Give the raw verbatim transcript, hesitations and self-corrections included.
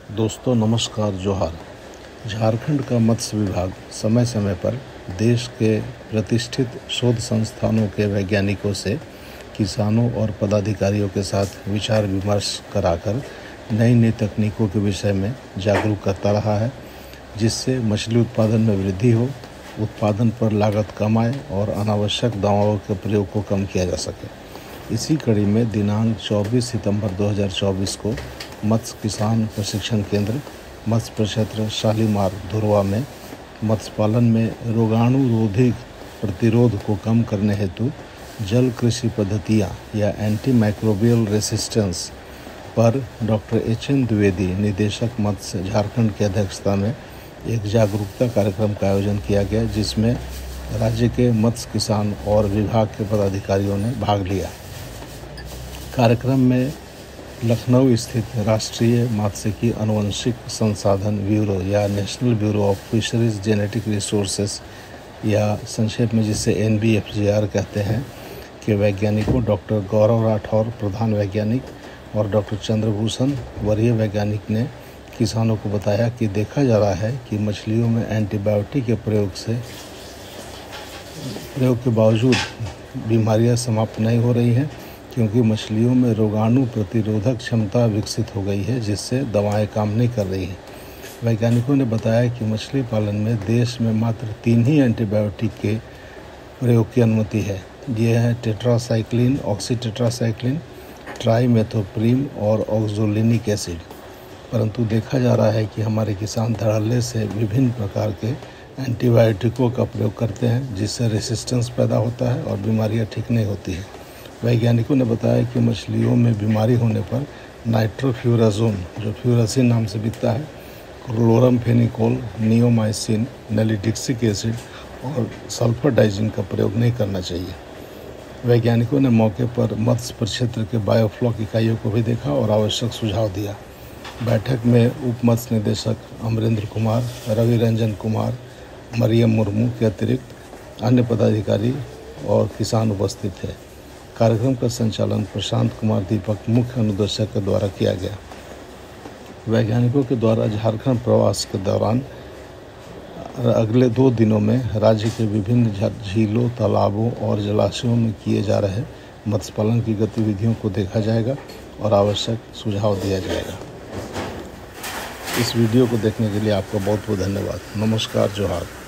दोस्तों नमस्कार, जोहार। झारखंड का मत्स्य विभाग समय समय पर देश के प्रतिष्ठित शोध संस्थानों के वैज्ञानिकों से किसानों और पदाधिकारियों के साथ विचार विमर्श कराकर नई नई तकनीकों के विषय में जागरूक करता रहा है, जिससे मछली उत्पादन में वृद्धि हो, उत्पादन पर लागत कम आए और अनावश्यक दवाओं के प्रयोग को कम किया जा सके। इसी कड़ी में दिनांक चौबीस सितंबर दो हज़ार चौबीस को मत्स्य किसान प्रशिक्षण केंद्र मत्स्य प्रक्षेत्र शालीमार धुरवा में मत्स्य पालन में रोगाणुरोधी प्रतिरोध को कम करने हेतु जल कृषि पद्धतियाँ या एंटी माइक्रोबियल रेसिस्टेंस पर डॉक्टर एच एन द्विवेदी, निदेशक मत्स्य झारखंड की अध्यक्षता में एक जागरूकता कार्यक्रम का आयोजन किया गया, जिसमें राज्य के मत्स्य किसान और विभाग के पदाधिकारियों ने भाग लिया। कार्यक्रम में लखनऊ स्थित राष्ट्रीय मात्स्यिकी आनुवंशिक संसाधन ब्यूरो या national bureau of fisheries genetic resources या संक्षेप में जिसे N B F G R कहते हैं के वैज्ञानिकों डॉक्टर गौरव राठौर प्रधान वैज्ञानिक और डॉक्टर चंद्रभूषण वरीय वैज्ञानिक ने किसानों को बताया कि देखा जा रहा है कि मछलियों में एंटीबायोटिक के प्रयोग से प्रयोग के बावजूद बीमारियां समाप्त नहीं हो रही हैं, क्योंकि मछलियों में रोगाणु प्रतिरोधक क्षमता विकसित हो गई है, जिससे दवाएं काम नहीं कर रही हैं। वैज्ञानिकों ने बताया कि मछली पालन में देश में मात्र तीन ही एंटीबायोटिक के प्रयोग की अनुमति है। ये हैं टेट्रासाइक्लिन, ऑक्सीटेट्रासाइक्लिन, ट्राइमेथोप्रीम और ऑक्सोलिनिक एसिड। परंतु देखा जा रहा है कि हमारे किसान धड़ल्ले से विभिन्न प्रकार के एंटीबायोटिकों का प्रयोग करते हैं, जिससे रेसिस्टेंस पैदा होता है और बीमारियां ठीक नहीं होती हैं। वैज्ञानिकों ने बताया कि मछलियों में बीमारी होने पर नाइट्रोफ्यूराजोन, जो फ्यूरासिन नाम से बिकता है, क्लोरमफेनिकोल, नियोमाइसिन, नेलिडिक्सिक एसिड और सल्फर डाइजिन का प्रयोग नहीं करना चाहिए। वैज्ञानिकों ने मौके पर मत्स्य प्रक्षेत्र के बायोफ्लॉक इकाइयों को भी देखा और आवश्यक सुझाव दिया। बैठक में उप मत्स्य निदेशक अमरेंद्र कुमार, रवि रंजन कुमार, मरियम मुर्मू के अतिरिक्त अन्य पदाधिकारी और किसान उपस्थित थे। कार्यक्रम का संचालन प्रशांत कुमार दीपक, मुख्य अनुदेशक के द्वारा किया गया। वैज्ञानिकों के द्वारा झारखंड प्रवास के दौरान अगले दो दिनों में राज्य के विभिन्न झीलों, तालाबों और जलाशयों में किए जा रहे मत्स्य पालन की गतिविधियों को देखा जाएगा और आवश्यक सुझाव दिया जाएगा। इस वीडियो को देखने के लिए आपका बहुत बहुत धन्यवाद। नमस्कार, जोहार।